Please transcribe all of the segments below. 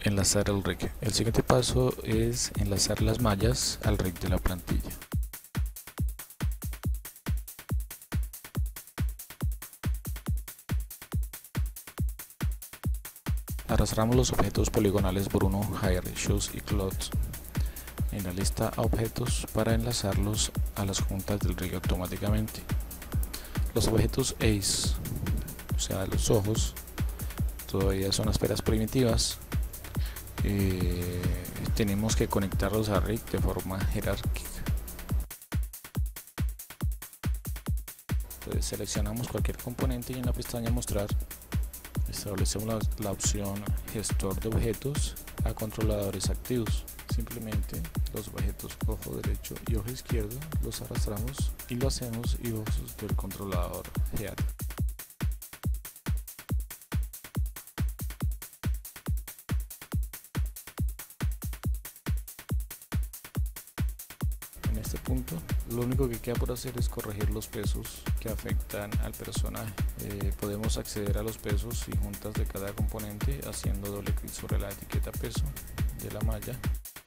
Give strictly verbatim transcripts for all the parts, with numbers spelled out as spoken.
Enlazar el rig. El siguiente paso es enlazar las mallas al rig de la plantilla. Arrastramos los objetos poligonales Bruno, Hair, Shoes y Clothes en la lista a objetos para enlazarlos a las juntas del rig automáticamente. Los objetos Ace, o sea los ojos, todavía son esferas primitivas. Eh, tenemos que conectarlos a rig de forma jerárquica. Entonces seleccionamos cualquier componente y en la pestaña mostrar establecemos la, la opción gestor de objetos a controladores activos. Simplemente los objetos ojo derecho y ojo izquierdo los arrastramos y lo hacemos y ojos del controlador head. En este punto lo único que queda por hacer es corregir los pesos que afectan al personaje. Eh, podemos acceder a los pesos y juntas de cada componente haciendo doble clic sobre la etiqueta peso de la malla.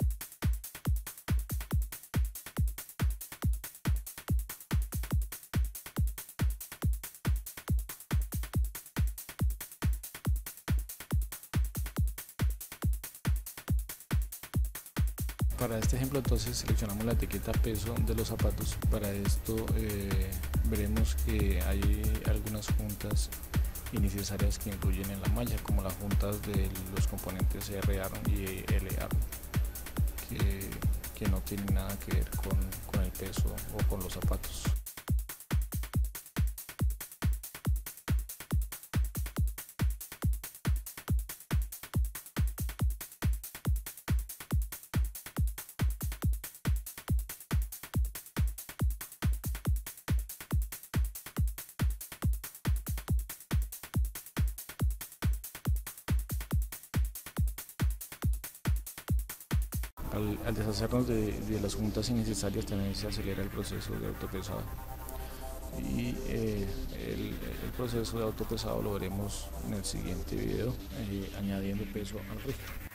Para este ejemplo entonces seleccionamos la etiqueta peso de los zapatos. Para esto eh, veremos que hay algunas juntas innecesarias que incluyen en la malla, como las juntas de los componentes R-arm y L-arm, que, que no tienen nada que ver con, con el peso o con los zapatos. Al, al deshacernos de, de las juntas innecesarias también se acelera el proceso de autopesado y eh, el, el proceso de autopesado lo veremos en el siguiente video, eh, añadiendo peso al rig.